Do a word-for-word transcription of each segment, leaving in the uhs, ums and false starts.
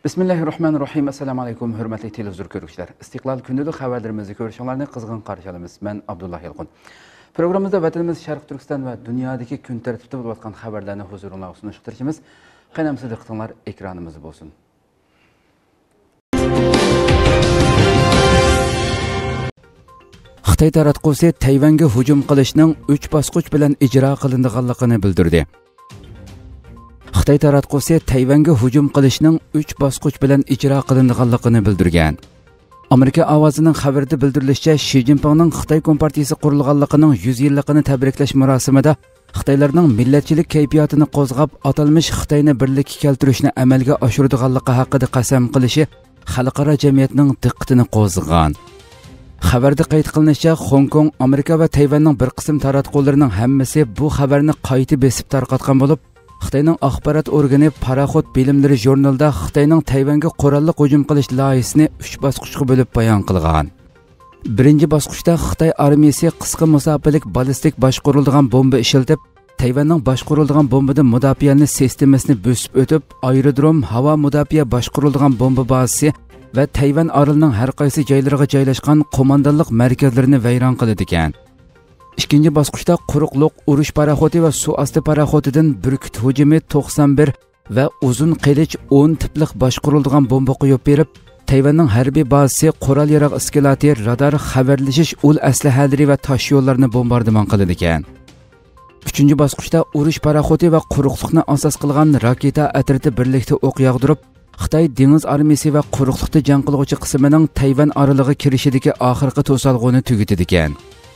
Bismillahirrahmanirrahim. Assalamu alaykum, hürmetli televizyon görüşler. İstiklal günlük haberlerimizi görüşenlerini kızgın karşılamız. Ben Abdullah Yalqın. Programımızda vatanımız Şarkı Türkistan ve dünyadaki gün tertipte bulutkan haberlerini huzuruna sunuşturuşumuz. Qanamsiz diqqatinglar ekranımız olsun. Xitoy taratqusi Tayvanga hujum qilishning uch bosqich bilan ijro qilinganligini bildirdi. Xitoy taratqusi Tayvanga hujum qilishning uch bosqich bilan ijro qilinganligini bildirgan. Amerika ovozining xabarida bildirilishicha, Xi Jinpingning Xitoy Kompartiyasi qurilganligining yuz yilligini tabriklash marosimida Xitoylarning millatchilik kayfiyatini qo'zg'ab, atalmish Xitoyni birlikka keltirishni amalga oshiradiganligi haqida qasam qilishi xalqaro jamiyatning diqqatini qo'zg'agan. Xabarda qayd qilinishicha, Hong Kong, Amerika va Tayvanning bir qism taratqullarining hammasi bu xabarni qayta besib tarqatgan bo'lib, Xitoyning axborot organi Paraxod bilimlari jurnalida Xitoyning Tayvanga qurolli hujum qilish loyihasini uch bosqichga bo'lib bayon qilgan. Birinchi bosqichda Xitoy armiyasi qisqa masofalik ballistik boshqariladigan bomba ishlatib, Tayvanning boshqariladigan bombadan mudofaani sistemasini bo'sib o'tib, aerodrom, havo mudofaa boshqariladigan bomba bazasi va Tayvan orolining har qaysi joylariga joylashgan qo'mondonlik markazlarini vayron qiladi ekan. İkinci bosqichda quruqliq urush paraxoti va suv osti paraxotidan burkut hujumi to'qson bir va uzun qilich o'n tiplik boshqariladigan bomba qo'yib berib, Tayvanning harbiy bazasi, qurol yarog' iskelati, radar, xabarlashish ul aslahalari va tosh yo'llarini bombardimon qiladi ekan. Uchinchi bosqichda urush paraxoti va quruqliqni asos qilgan raketa atriti birlikda o'q yog'dirib, Xitoy dengiz armiyasi va quruqliqda jang qiluvchi qismining Tayvan oroliga kirishidagi oxirgi to'salg'uni tugatadi ekan.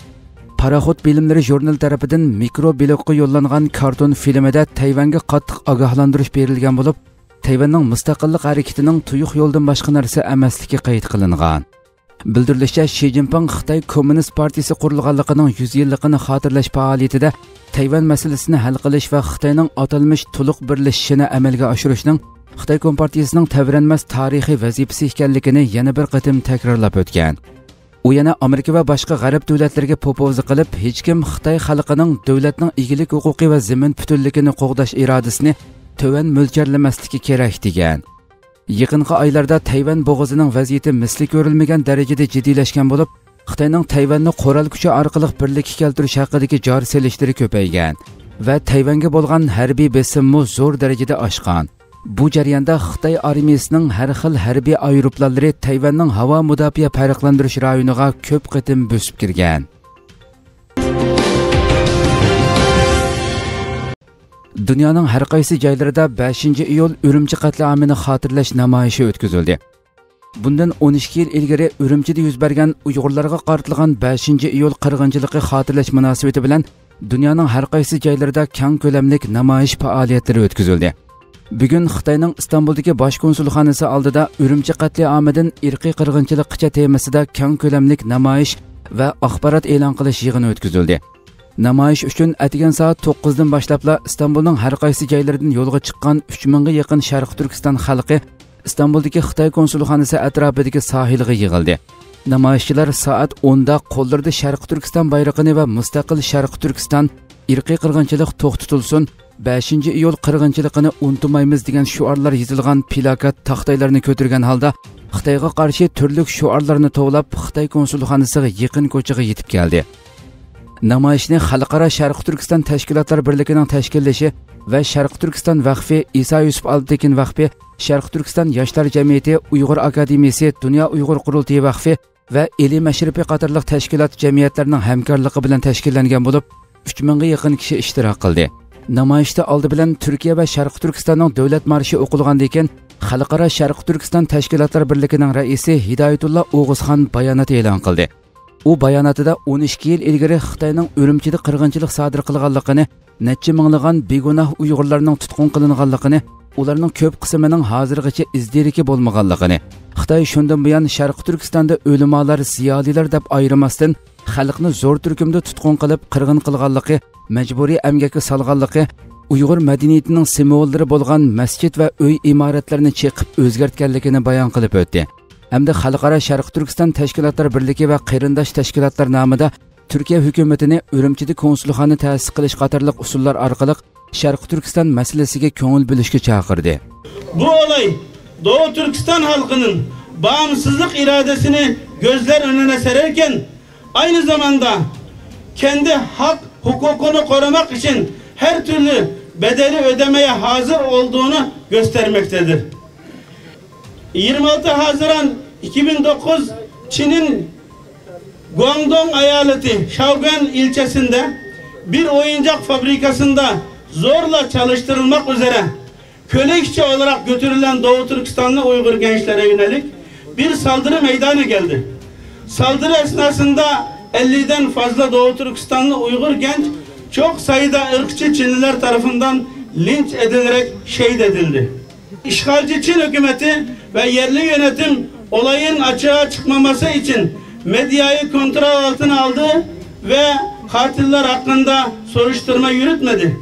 Paraxod bilimlari jurnal tarafidan mikroblokqa yo'llangan karton filmida Tayvanga qattiq ogohlantirish berilgan bo'lib, Tayvanning mustaqillik harakatining tuyuq yo'ldan boshqa narsa emasligi qayd qilingan. Bildirilishicha, Xi Jinping Xitoy Kommunist partiyasi qurilganligining yuz yilligini xotirlash faoliyatida Tayvan masalasini hal qilish va Xitoyning atalmish to'liq birlashishini amalga oshirishning Xitoy Kompartiyasining tavranmas tarixiy vazifasi ekanligini yana bir qatim takrorlab o'tgan. U yana Amerika va boshqa g'arb davlatlariga popoza qilib, hech kim Xitoy xalqining davlatning egilik huquqi va zamin butunligini qo'g'dash irodasini to'van mo'ljallanmasligi kerak degan. Yaqinqi oylarda Tayvan bo'g'ozining vaziyati misli ko'rilmagan darajada jiddiylashgan bo'lib, Xitoyning Tayvanni qurol kuchi orqali birlikka keltirish haqidagi joriy selishlari ko'paygan va Tayvanga bo'lgan harbiy besimmi zo'r darajada oshgan. Bu jarayonda Xitoy armiyasining har xil harbiy aeroplanlari Tayvanning havo mudofaa farqlantirish rayoniga ko'p qatim bo'sib kirgan. Dunyoning har qaysi joylarida beshinchi iyul Urumchi qatliamini xotirlash namoyishi o'tkazildi. Bundan o'n ikki yil ilgari Urumchida yuz bergan Uyg'urlarga qaratilgan beshinchi iyul qirg'inchiligi xotirlash munosabati bilan dunyoning har qaysi joylarida keng ko'lamli namoyish faoliyatlari o'tkazildi. Bugun Xitoyning Istanbuldagi bosh konsulxonasi oldida Urumchi qatliamidan irqiy qirg'inchilikcha temasida keng ko'lamli namoyish va axborot e'lon qilish yig'ini o'tkazildi. Namoyish uchun atigan soat to'qqizdan boshlabla Istanbulning har qaysi joylaridan yo'lga chiqqan uch mingga yaqin Sharq Turkiston xalqi Istanbuldagi Xitoy konsulxonasi atrofidagi sohilga yig'ildi. Namoyishchilar soat o'nda qo'llarida Sharq Turkiston bayrog'ini va mustaqil Sharq Turkiston, irqiy qirg'inchilik to'xtatilsin, beshinchi iyul qirg'inchiligini unutmaymiz degan shuarlar yozilgan plakat taxtaylarni ko'targan holda Xitoyga qarshi turli shuarlarni to'plab Xitoy konsulxonasiga yaqin ko'chaga yetib keldi. Namoyishni Xalqaro Sharq Turkiston tashkilotlar birligining tashkillashi va Sharq Turkiston vaqfi, Isa Yusuf Altekin vaqfi, Sharq Turkiston yoshlar jamiyati, Uyg'ur akademiyasi, Dunyo Uyg'ur qurultiyi vaqfi va Eli Mashrifi qatorliq tashkilot jamiyatlarining hamkorligi bilan tashkillangan bo'lib, uch mingga yaqin kishi ishtirok qildi. Namoyishda oldi bilan Turkiya va Sharq Turkistonning davlat marshi o'qilgandan keyin Xalqaro Sharq Turkiston tashkilotlar birligining raisi Hidoyatullo O'g'izxon bayonot e'lon qildi. U bayonotida o'n ikki yil ilgari Xitoyning Urumchida qirg'inchilik sodir qilganligini, necha minglagan begunoh Uyg'urlarning tutqun qilinganligini, ularning ko'p qismining hozirgacha izdiriki bo'lmaganligini, Xitoy shundan buyon Sharq Turkistonda o'limolar, ziyolilar deb ayirmasdan xalqni zo'r turkumda tutqun qilib qirg'in qilganligi, majburiy emgakka solganligi, Uyg'ur madaniyatining simvollari bo'lgan masjid va uy imoratlarini cheqib o'zgartganligini bayon qilib o'tdi. Hamda Xalqaro Sharq Turkiston tashkilotlar birligi va qarindosh tashkilotlar nomida Turkiya hukumatini Urumchida konsulxona ta'sis qilish qatorliq usullar orqali Sharq Turkiston masalasiga ko'ngil bo'lishga chaqirdi. Bu olay Doğu Türkistan halkının bağımsızlık iradesini gözler önüne sererken aynı zamanda kendi hak hukukunu korumak için her türlü bedeli ödemeye hazır olduğunu göstermektedir. yirmi altı Haziran iki bin dokuz Çin'in Guangdong eyaleti Shaoguan ilçesinde bir oyuncak fabrikasında zorla çalıştırılmak üzere köle işçi olarak götürülen Doğu Türkistanlı Uygur gençlere yönelik bir saldırı meydana geldi. Saldırı esnasında elliden fazla Doğu Türkistanlı Uygur genç çok sayıda ırkçı Çinliler tarafından linç edilerek şehit edildi. İşgalci Çin hükümeti ve yerli yönetim olayın açığa çıkmaması için medyayı kontrol altına aldı ve katiller hakkında soruşturma yürütmedi.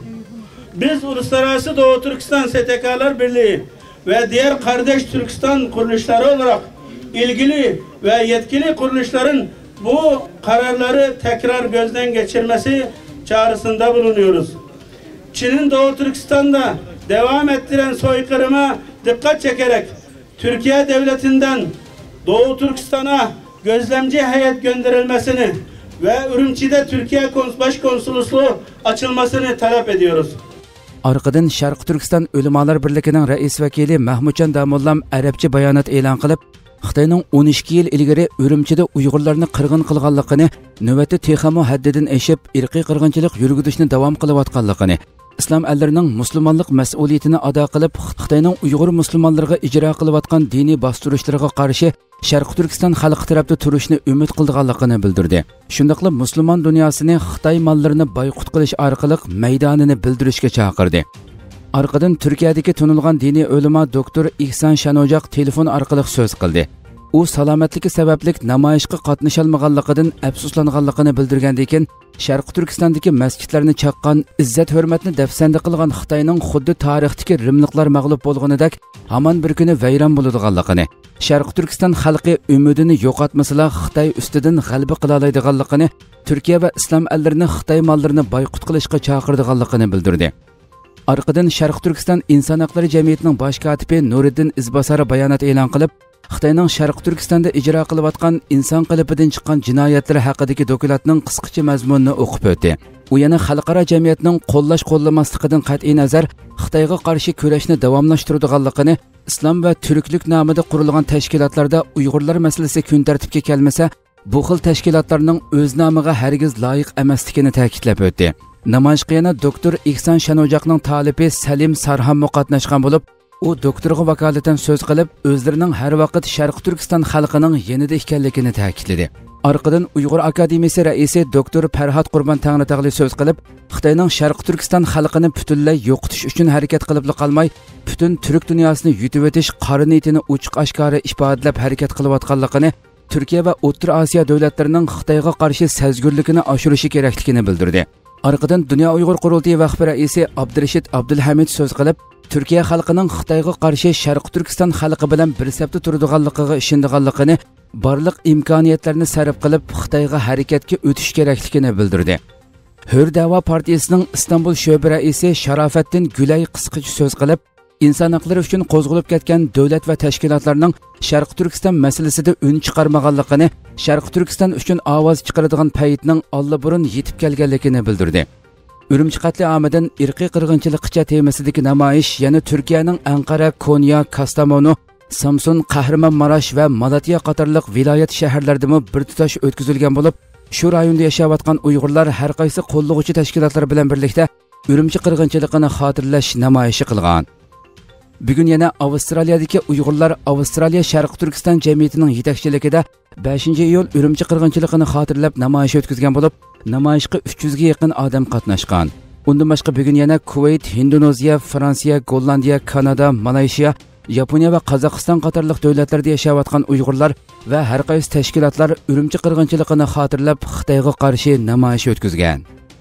Biz Uluslararası Doğu Türkistan S T K'lar Birliği ve diğer kardeş Türkistan kuruluşları olarak ilgili ve yetkili kuruluşların bu kararları tekrar gözden geçirmesi çağrısında bulunuyoruz. Çin'in Doğu Türkistan'da devam ettiren soykırıma dikkat çekerek Türkiye Devleti'nden Doğu Türkistan'a gözlemci heyet gönderilmesini ve Ürümçi'de Türkiye Başkonsolosluğu açılmasını talep ediyoruz. Arkadan Şarkı Türkistan Ölümalar Birliği'nin reis vekili Mahmudcan Damollam Arapça bayonot e'lon qilib, Xitoyning o'n ikki yil ilgari Ürümchida Uyg'urlarni qirg'in qilganligini, navbatda texamo haddidan eshib irqiy qirg'inchilik yurgizishni davom qilayotganligini, islom ellarining musulmonlik mas'uliyatini ado qilib, Xitoyning Uyg'ur musulmonlariga ijro qilayotgan diniy bostirishlarga qarshi Sharq Turkiston xalqi tarafda turishni umid qilganligini bildirdi. Shundaqla musulmon dunyosini Xitoy mollarini boyqut qilish orqali maydonini bildirishga chaqirdi. Arqadan Turkiyadagi tunilgan diniy ulamo doktor Ihson Shanojaq telefon orqali so'z qildi. U salomatligi sababli namoyishga qatnasha olmaganligidan afsuslanganligini bildirgandan keyin Sharq Turkistondagi masjidlarni chaqqan, izzat hurmatni dafsanda qilgan Xitoyning xuddi tarixdagi rimliklar mag'lub bo'lganidek hamon bir kuni vayron bo'ladiganligini, Sharq Turkiston xalqi umidini yo'qotmasala Xitoy ustidan g'alaba qila oladiganligini, Turkiya va islom ellarining Xitoy mollarini boyqut qilishga chaqirdiganligini bildirdi. Arqadan Sharq Turkiston inson haqlari jamiyatining bosh kotibi Nuriddin Izbasari bayonot e'lon qilib, Xitoyning Sharq Turkistonda ijro qilayotgan inson qilibidan chiqqan jinoyatlar haqidagi dokumentning qisqacha mazmunini o'qib o'tdi. U yana xalqaro jamiyatning qo'llash-qo'llamasligidan qat'iy nazar Xitoyga qarshi kurashni davomlashtiradiganligini, islom va turklik nomida qurilgan tashkilotlarda Uyg'urlar masalasi kun tartibga kelmasa, bu xil tashkilotlarning o'z nomiga hargiz loyiq emasligini ta'kidlab o'tdi. Namoyishga yana doktor Ihson Shanojaqning talibi Salim Sarham qatnashgan bo'lib, u doktorga vakolatan so'z qilib, o'zlarining har vaqt Sharq Turkiston xalqining yanida ekanligini ta'kidladi. Arqadan Uyg'ur akademiyasi raisi doktor Farhod Qurbon Tangritog'li so'z qilib, Xitoyning Sharq Turkiston xalqini butunlay yo'qotish uchun harakat qilib qolmay, butun turk dunyosini yutib o'tish qora niyatini ochiq oshkora ifodalab harakat qilayotganligini, Turkiya va O'rta Osiyo davlatlarining Xitoyga qarshi sezgurligini oshirishi kerakligini bildirdi. Arqadan Dünya Uyg'ur Qurultiyi vaqfi raisi Abdurashid Abdulhamid so'z qilib, Turkiya xalqining Xitoyga qarshi Sharq Turkiston xalqi bilan bir safda turadiganligiga ishonganligini, barliq imkoniyatlarni sarf qilib Xitoyga harakatga o'tish kerakligini bildirdi. Hür Dava partiyasining Istanbul sho'ba raisi Sharofattin Gulay qisqacha so'z qilib, inson haqlari uchun qo'zg'alib ketgan davlat va tashkilotlarning Sharq Turkiston masalasida un chiqarmaganligini, Sharq Turkiston uchun ovoz chiqaradigan paytning allaburun yetib kelganligini bildirdi. Ürümchi qatliamidan irqiy qirg'inchilikcha temasidagi namoyish yana Turkiyaning Anqara, Konya, Kastamonu, Samsun, Qahramonmarash va Malatya qatorliq viloyat shaharlarida bir tutash o'tkazilgan bo'lib, shu rayonda yashayotgan Uyg'urlar har qaysi qo'llovchi tashkilotlar bilan birlikda Ürümchi qirg'inchiligini xotirlash namoyishi qilgan. Bugun yana Avstraliyadagi Uyg'urlar Avstraliya Sharq Turkiston jamiyatining yetakchiligida beshinchi iyul Ürümchi qirg'inchiligini xotirlab namoyish o'tkazgan bo'lib, namoyishga uch yuz ga yaqin odam qatnashgan. Undan boshqa bugun yana Kuvayt, Indoneziya, Fransiya, Gollandiya, Kanada, Malayziya, Yaponiya va Qozog'iston qatorliq davlatlarda yashayotgan Uyg'urlar va har qaysi tashkilotlar Ürümchi qirg'inchiligini xotirlab Xitoyga qarshi namoyish o'tkazgan.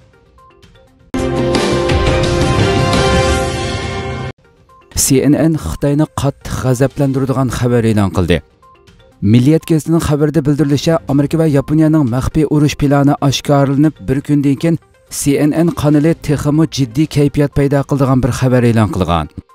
C N N Xitoyni qattiq g'azablantiradigan xabar e'lon qildi. Milliyat gazetining xabarida bildirilishicha, Amerika va Yaponiyaning maxfiy urush plani oshkorlanib bir kundan keyin C N N kanali texmo jiddiy kayfiyat paydo qildigan bir xabar e'lon qilgan.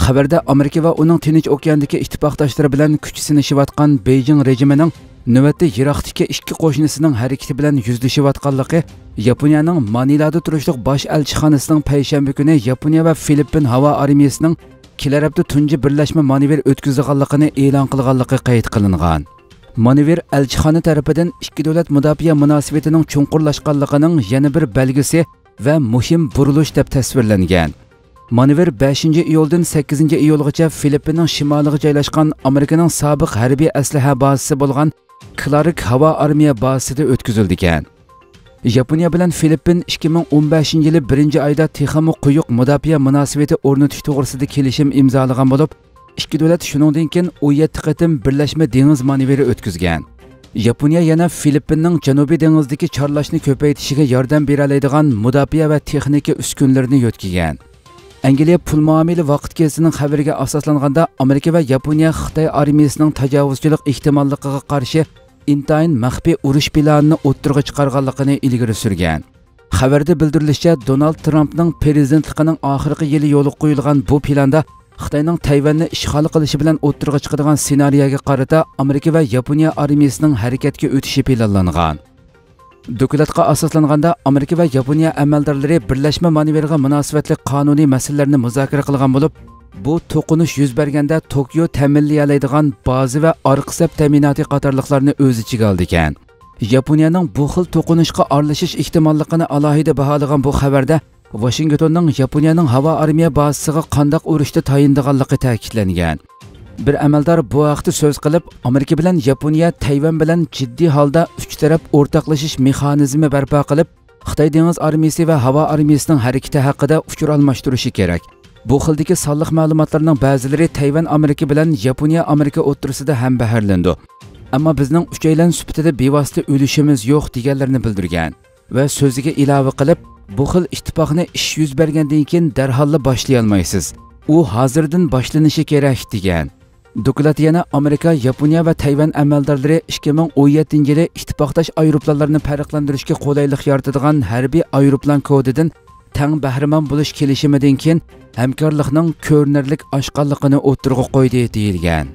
Xabarda Amerika va uning Tinch okeandagi ittifoqdoshlari bilan kuch sinashayotgan Beijing rejimining navbatda Iroqdagi ikki qo'shnisining harakati bilan yuzlashayotganligi, Yaponiyaning Manilada turishliq bosh elchixonasining payshanba kuni Yaponiya va Filippin havo armiyasining kelar hafta tunji birlashma manevr o'tkazganligini e'lon qilganligi qayd qilingan. Manevr elchixona tarafidan ikki davlat mudofaa munosabatining chunqurlashganligining yana bir belgisi va muhim burilish deb tasvirlangan. Manevr beshinchi iyuldan sakkizinchi iyulgacha Filippinning shimoliga joylashgan Amerikaning sobiq harbiy aslaha bazasi bo'lgan Clark havo armiya bazasida o'tkazildi ekan. Yaponiya bilan Filippin ikki ming o'n beshinchi yili birinchi oyda texnik quyuq mudofaa munosabati o'rnatish to'g'risida kelishim imzolagan bo'lib, ikki davlat shuningdek keyin o'n yetti qatim birlashma dengiz manevri o'tkazgan. Yaponiya yana Filippinning Janubiy dengizdagi chorlashni ko'paytirishiga yordam bera oladigan mudofaa va texnika uskunalarini yo'tkigan. Angliya pul muomala vaqt gazetining xabariga asoslanganda Amerika va Yaponiya Xitoy armiyasining tajovuzchilik ehtimolligiga qarshi intayin maxfiy urush planini o'ttirg'a chiqarganligini ilgari surgan. Xabarda bildirilishicha, Donald Trumpning prezidentligining oxirgi yili yo'lga qo'yilgan bu planda Xitoyning Tayvanni ishg'ol qilishi bilan o'ttirg'a chiqadigan ssenariyga qarata Amerika va Yaponiya armiyasining harakatga o'tishi planlangan. Dokladga asoslanganda Amerika va Yaponiya amaldorlari birlashma manevrga munosabatli qonuniy masalalarni muzokara qilgan bo'lib, bu to'qinish yuz berganda Tokio ta'minlaydigan baza va orqa saf ta'minoti qatorliqlarni o'z ichiga oldi ekan. Yaponiyaning bu xil to'qinishga aralashish ehtimolligini alohida baholagan bu xabarda Washingtonning Yaponiyaning havo armiya bazasiga qandaq urushda tayindiganligi ta'kidlangan. Bir amaldor bu vaqtda so'z qilib, Amerika bilan Yaponiya Tayvan bilan jiddiy holda uch taraf o'rtaqlashish mexanizmi barpo qilib, Xitoy dengiz armiyasi va havo armiyasining harakati haqida uchur almashtirishi kerak. Bu xildagi sonliq ma'lumotlarning ba'zilari Tayvan Amerika bilan Yaponiya Amerika o'rtasida ham baharlandi. Ammo bizning uchaylan sifatida bevosita o'lishimiz yo'q deganlarni bildirgan va so'ziga ilova qilib, bu xil ittifoqni ish yuz bergandan keyin darhol boshlay olmaysiz. U hozirdan boshlanishi kerak degan. Doklad yana Amerika, Yaponiya va Tayvan amaldorlari ikki ming o'n yettinchi yili ittifoqdosh aeroplanlarni farqlantirishga qulaylik yaratadigan harbiy aeroplan kodidan tang bahramon bo'lish kelishimidan keyin hamkorlikning ko'rinarli oshqonligini o'ttirg'a qo'ydi deyilgan.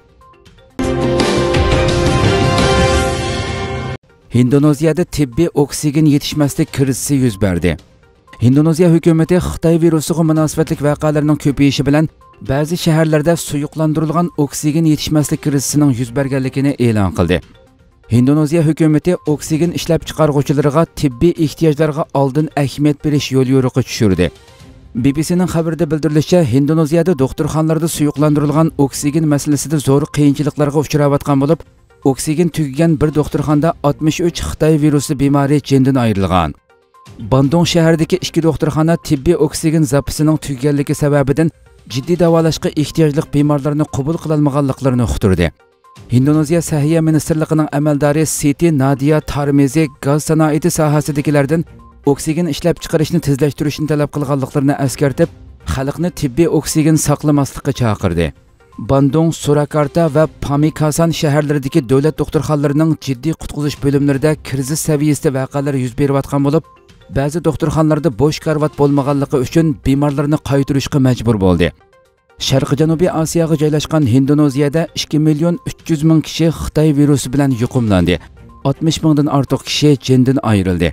Indoneziyada tibbiy oksigen yetishmaslik krizisi yuz berdi. Indoneziya hukumati Xitoy virusiga munosabatli voqealarning ko'payishi bilan ba'zi shaharlarda suyuqlantirilgan oksigen yetishmaslik krizisining yuz berganligini e'lon qildi. Indoneziya hukumati oksigen ishlab chiqaruvchilariga tibbiy ehtiyojlarga oldin ahamiyat berish yo'l yo'riqi tushirdi. B B C'ning xabarida bildirilishicha, Indoneziyada doktorxonalarda suyuqlantirilgan oksigen masalasida zo'r qiyinchiliklarga uchrayotgan bo'lib, oksigen tugagan bir doktorxonada oltmish uch Xitoy virusi bemori jindan ayrilgan. Bandung shahridagi ikki doktorxona tibbiy oksigen zapasining tugaganligi sababidan jiddiy davolashga ehtiyojli bemorlarni qabul qila olmaganliklarini uqtirdi. Indoneziya Sahiyya ministrligining amaldori Siti Nadia Tarmizi gaz sanoati sohasidagilardan oksigen ishlab chiqarishni tezlashtirishni talab qilganliklarini eskartib, xalqni tibbiy oksigen saqlamaslikka chaqirdi. Bandung, Surakarta va Pamekasan shaharlaridagi davlat doktorxonalarining jiddiy qutqizish bo'limlarida krizis saviyasida voqealar yuz berayotgan bo'lib, ba'zi doktorxonalarda bo'sh karvat bo'lmaganligi uchun bemorlarni qaytarishga majbur bo'ldi. Sharqi Janubiy Osiyoga joylashgan Indoneziyada ikki million uch yuz ming kishi Xitoy virusi bilan yuqumlandi. oltmish mingdan ortiq kishi jindan ayrildi.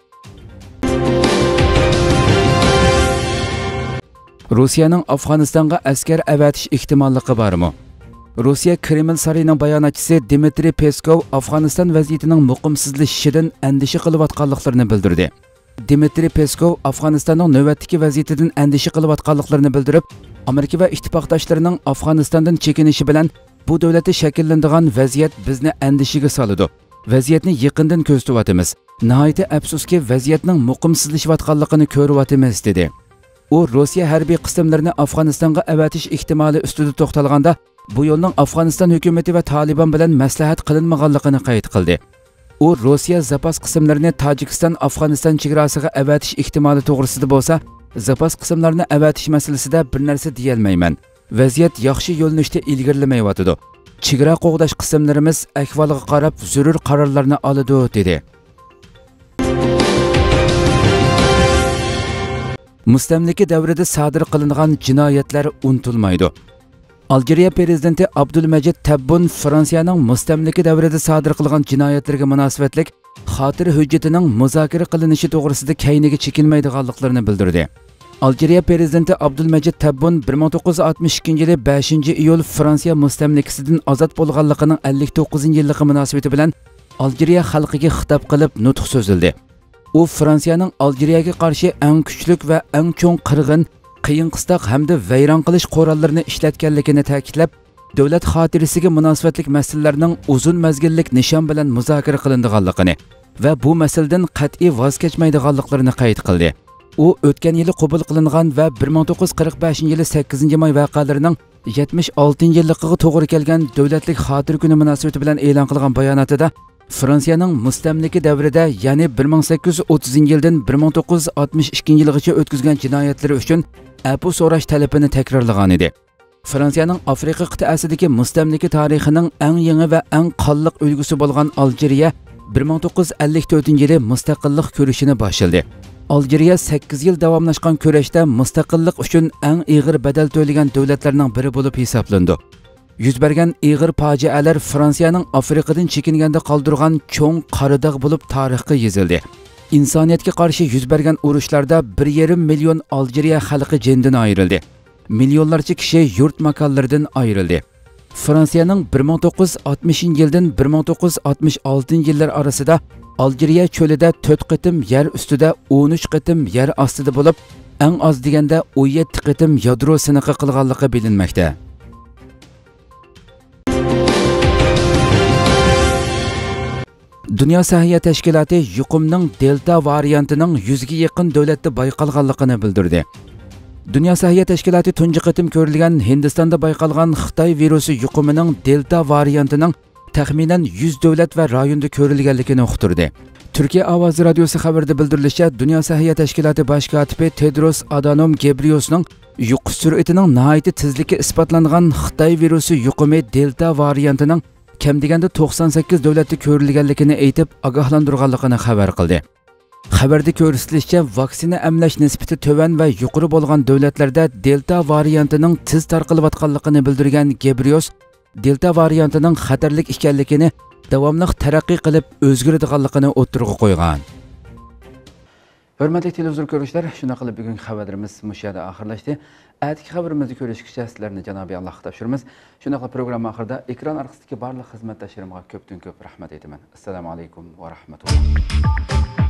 Rossiyaning Afg'onistonga askar avatish ehtimolligi bormi? Rossiya Kreml sarayining bayonotchisi Dmitry Peskov Afg'oniston vaziyatining muqimsizlashishidan andisha qilayotganliklarini bildirdi. Dmitry Peskov Afg'onistonning navbatdagi vaziyatidan andisha qilayotganliklarini bildirib, Amerika va ittifoqdoshlarining Afg'onistondan chekinishi bilan bu davlatda shakllanadigan vaziyat bizni andishiga soladi. Vaziyatni yaqindan ko'zlayotimiz. Nihoyatda afsuski vaziyatning muqimsizlashayotganligini ko'ryapmiz dedi. U Rossiya harbiy qismlarini Afg'onistonga avatish ehtimoli ustida to'xtalganda, bu yo'lning Afg'oniston hukumati va Taliban bilan maslahat qilinmaganligini qayd qildi. U Rossiya zapas qismlarini Tojikiston Afg'oniston chegarasiga avatish ehtimoli to'g'risida bo'lsa, zapas qismlarini avatish masalasida bir narsa deya olmayman. Vaziyat yaxshi yo'nalishda ilgarilamayotidi. Chegara qo'g'dash qismlarimiz ahvoliga qarab zarur qarorlarni oladi dedi. mustamlika davrida sodir qilingan jinoyatlar unutilmaydi. Algeriya prezidenti Abdulmajid Tabbun Fransiyaning mustamlika davrida sodir qilgan jinoyatlarga munosabatlik xotir hujjatining muzokara qilinishi to'g'risida kayniga chekinmaydiganliklarini bildirdi. Algeriya prezidenti Abdulmajid Tabbun bir ming to'qqiz yuz oltmish ikkinchi yili beshinchi iyul Fransiya mustamlikasidan ozod bo'lganligining ellik to'qqizinchi yilligi munosabati bilan Algeriya xalqiga xitob qilib nutq so'zildi. U Fransiyaning Algeriyaga qarshi eng kuchli va eng cho'ng qirg'in, qiyin qistoq hamda vayron qilish qurollarini ishlatganligini ta'kidlab, davlat xotirasiga munosabatlik masalalarning uzun mazgillik nishon bilan muzokara qilinganligini va bu masaladan qat'iy voz kechmaydiganliklarini qayd qildi. U o'tgan yili qabul qilingan va bir ming to'qqiz yuz qirq beshinchi yili sakkizinchi may voqealarining yetmish oltinchi yilligiga to'g'ri kelgan davlatlik xotir kuni munosabati bilan e'lon qilgan bayonotida Fransiyaning mustamlika davrida, ya'ni bir ming sakkiz yuz o'ttizinchi yildan bir ming to'qqiz yuz oltmish ikkinchi yilgacha o'tkazgan jinoyatlari uchun afu so'rash talabini takrorlagan edi. Fransiyaning Afrika qit'asidagi mustamlika tarixining eng yangi va eng qonliq ulgusi bo'lgan Algeriya bir ming to'qqiz yuz ellik to'rtinchi yili mustaqillik ko'rishini boshladi. Algeriya sakkiz yil davomlashgan kurashda mustaqillik uchun eng ig'ir badal to'lagan davlatlarning biri bo'lib hisoblandi. Yuz bergan ig'ir fojialar Fransiyaning Afrikadan chekinganda qoldirgan cho'ng qaridog' bo'lib tarixga yozildi. İnsoniyatga qarshi yuz bergan urushlarda bir yarim million Algeriya xalqi jindan ayrildi. Milyonlarcha kishi yurt makonlaridan ayrildi. Fransiyaning bir ming to'qqiz yuz oltmishinchi yildan bir ming to'qqiz yuz oltmish oltinchi yillar orasida Algeriya cho'lida to'rt qitim yer ustida, o'n uch qitim yer ostida bo'lib, eng oz deganda o'n yetti qitim yadro siniqi qilganligi bilinmoqda. Dünya Səhiyyə Təşkilatı yuqumning Delta variantining yuzga yaqin davlatda bayqalganligini bildirdi. Dünya Səhiyyə Təşkilatı tunji qitim ko'rilgan Hindistonda bayqalgan Xitoy virusi yuqumining Delta variantining taxminan yuz davlat va rayonda ko'rilganligini uqtirdi. Turkiya Ovozi radiosi xabarida bildirilishicha, Dünya Səhiyyə Təşkilatı baş katibi Tedros Adhanom Ghebreyesusning yuqish sur'atining nihoyat tezligi isbotlangan Xitoy virusi yuqumi Delta variantining kam deganda to'qson sakkiz davlatda ko'rilganligini aytib, ogohlantirganligini xabar qildi. Xabarda ko'rsatilishicha, vaksina emlash nisbati to'van va yuqori bo'lgan davlatlarda Delta variantining tez tarqalayotganligini bildirgan Ghebreyesus, Delta variantining xatarlik ekanligini, davomli taraqqiy qilib o'zgaradiganligini o'ttirg'a qo'ygan. Hurmatli televizor ko'ruvchilar, shuna qilib bugungi xabarimiz mushada oxirlashdi. Atki xabarimizni ko'rishgacha sizlarni Janobi Allohga topshiramiz. Shunaqa programma oxirida ekran orqasidagi barcha xizmatdoshlarimga ko'pdan ko'p rahmat aytaman. Assalomu alaykum va rahmatulloh.